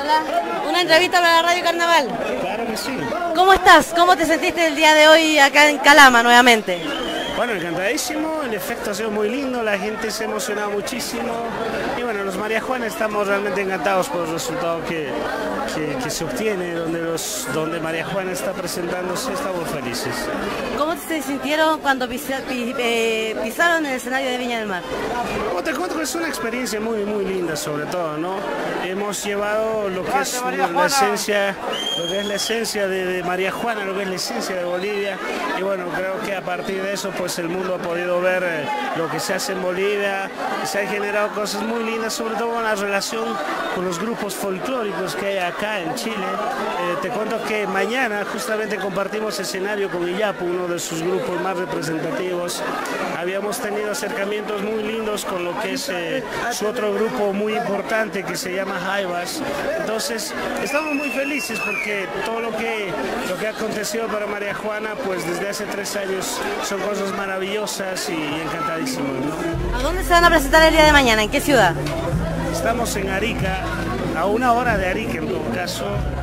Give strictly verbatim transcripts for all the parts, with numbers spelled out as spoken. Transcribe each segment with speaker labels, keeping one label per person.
Speaker 1: Hola, una entrevista para la Radio Carnaval.
Speaker 2: Claro que sí.
Speaker 1: ¿Cómo estás? ¿Cómo te sentiste el día de hoy acá en Calama nuevamente?
Speaker 2: Bueno, encantadísimo, el efecto ha sido muy lindo, la gente se ha emocionado muchísimo y bueno, los María Juana estamos realmente encantados por el resultado que, que, que se obtiene, donde, los, donde María Juana está presentándose, estamos felices.
Speaker 1: ¿Cómo se sintieron cuando pisa, pi, eh, pisaron el escenario de Viña del Mar?
Speaker 2: Como te cuento, es una experiencia muy muy linda sobre todo, ¿no? Hemos llevado lo que es la esencia, lo que es la esencia de, de María Juana, lo que es la esencia de Bolivia y bueno, creo que a partir de eso pues el mundo ha podido ver eh, lo que se hace en Bolivia, se han generado cosas muy lindas, sobre todo con la relación con los grupos folclóricos que hay acá en Chile. Eh, te cuento que mañana justamente compartimos escenario con Iyapu, uno de sus grupos más representativos. Habíamos tenido acercamientos muy lindos con lo que es eh, su otro grupo muy importante que se llama Jaivas. Entonces estamos muy felices porque todo lo que, lo que ha acontecido para María Juana pues desde hace tres años son cosas maravillosas y encantadísimos, ¿no?
Speaker 1: ¿A dónde se van a presentar el día de mañana? ¿En qué ciudad?
Speaker 2: Estamos en Arica, a una hora de Arica en todo caso,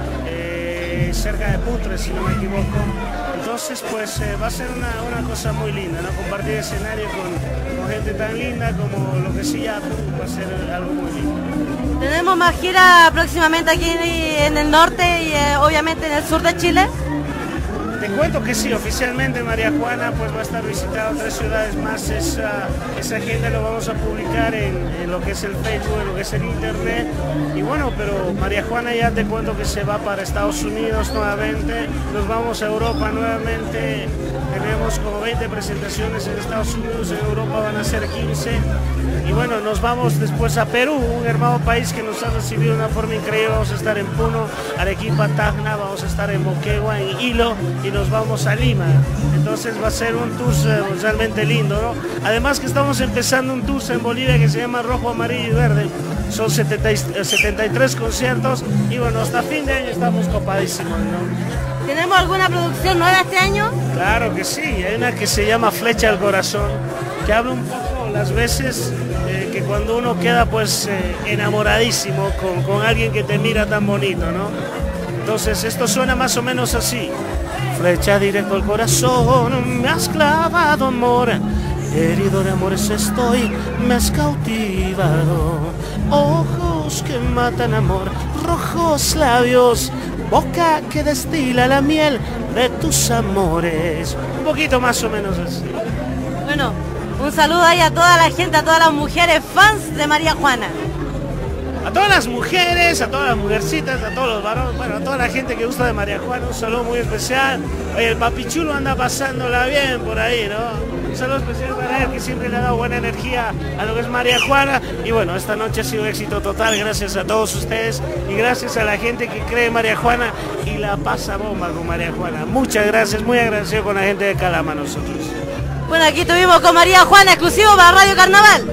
Speaker 2: eh, cerca de Putre si no me equivoco. Entonces pues eh, va a ser una, una cosa muy linda, ¿no? Compartir escenario con, con gente tan linda como lo que sí ya va a ser algo muy lindo.
Speaker 1: Tenemos más gira próximamente aquí en el norte y eh, obviamente en el sur de Chile.
Speaker 2: Te cuento que sí, oficialmente María Juana pues va a estar visitando tres ciudades más, esa, esa agenda lo vamos a publicar en, en lo que es el Facebook, en lo que es el internet y bueno, pero María Juana ya te cuento que se va para Estados Unidos nuevamente, nos vamos a Europa nuevamente, tenemos como veinte presentaciones en Estados Unidos, en Europa van a ser quince y bueno, nos vamos después a Perú, un hermano país que nos ha recibido de una forma increíble, vamos a estar en Puno, Arequipa, Tacna, vamos a estar en Moquegua, en Hilo y nos vamos a Lima, entonces va a ser un tour eh, realmente lindo, ¿no? Además que estamos empezando un tour en Bolivia que se llama Rojo, Amarillo y Verde, son setenta y tres conciertos y bueno, hasta fin de año estamos copadísimos, ¿no?
Speaker 1: ¿Tenemos alguna producción nueva este año?
Speaker 2: Claro que sí, hay una que se llama Flecha al Corazón, que habla un poco las veces eh, que cuando uno queda pues eh, enamoradísimo con, con alguien que te mira tan bonito, ¿no? Entonces esto suena más o menos así. Flecha directo al corazón, me has clavado amor, herido de amores estoy, me has cautivado. Ojos que matan amor, rojos labios, boca que destila la miel de tus amores. Un poquito más o menos así.
Speaker 1: Bueno, un saludo ahí a toda la gente, a todas las mujeres fans de María Juana.
Speaker 2: A todas las mujeres, a todas las mujercitas, a todos los varones, bueno, a toda la gente que gusta de María Juana, un saludo muy especial. Oye, el papi chulo anda pasándola bien por ahí, ¿no? Un saludo especial para él, que siempre le ha dado buena energía a lo que es María Juana. Y bueno, esta noche ha sido un éxito total, gracias a todos ustedes y gracias a la gente que cree en María Juana y la pasa bomba con María Juana. Muchas gracias, muy agradecido con la gente de Calama nosotros.
Speaker 1: Bueno, aquí estuvimos con María Juana, exclusivo para Radio Carnaval.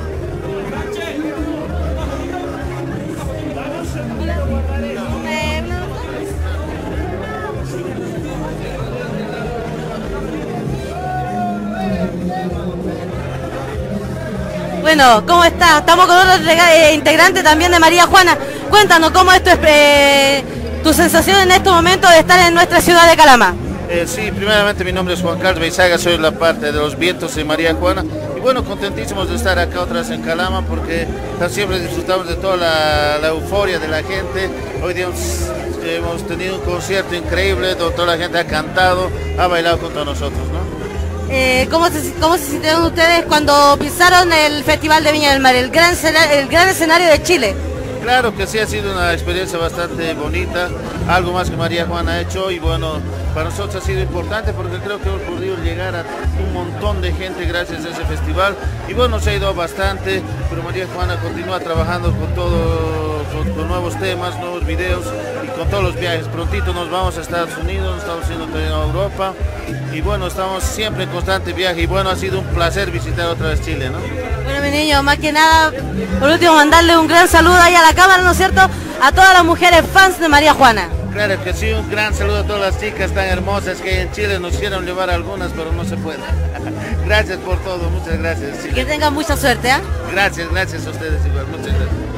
Speaker 1: Bueno, ¿cómo está? Estamos con otro eh, integrante también de María Juana. Cuéntanos, ¿cómo es tu, eh, tu sensación en este momento de estar en nuestra ciudad de Calama?
Speaker 3: Eh, sí, primeramente mi nombre es Juan Carlos Beizaga, soy la parte de los vientos de María Juana. Y bueno, contentísimos de estar acá otra vez en Calama porque siempre disfrutamos de toda la, la euforia de la gente. Hoy día hemos, hemos tenido un concierto increíble donde toda la gente ha cantado, ha bailado con todos nosotros, ¿no?
Speaker 1: Eh, ¿cómo, se, ¿Cómo se sintieron ustedes cuando pisaron el Festival de Viña del Mar, el gran, el gran escenario de Chile?
Speaker 3: Claro que sí, ha sido una experiencia bastante bonita, algo más que María Juana ha hecho y bueno, para nosotros ha sido importante porque creo que hemos podido llegar a un montón de gente gracias a ese festival y bueno, se ha ido bastante, pero María Juana continúa trabajando con todo, con, con nuevos temas, nuevos videos y con todos los viajes. Prontito nos vamos a Estados Unidos, estamos yendo también a Europa y bueno, estamos siempre en constante viaje y bueno, ha sido un placer visitar otra vez Chile, ¿no?
Speaker 1: Bueno, mi niño, más que nada, por último, mandarle un gran saludo ahí a la cámara, ¿no es cierto?, a todas las mujeres fans de María Juana.
Speaker 3: Claro que sí, un gran saludo a todas las chicas tan hermosas que en Chile nos quisieron llevar algunas, pero no se puede. Gracias por todo, muchas gracias.
Speaker 1: Que tengan mucha suerte, ¿eh?
Speaker 3: Gracias, gracias a ustedes igual, muchas gracias.